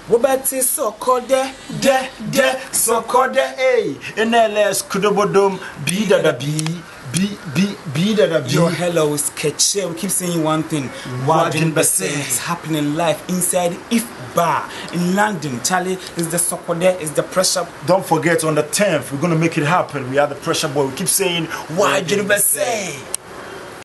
Wobati sokode de sokode NLS kudobodom be da be da. Yo, hello, it's Keche. We keep saying one thing. What is happening in life inside if bar in London? Charlie, is the sokode, is the pressure. Don't forget on the 10th we're gonna make it happen. We are the pressure boy. We keep saying why did you say?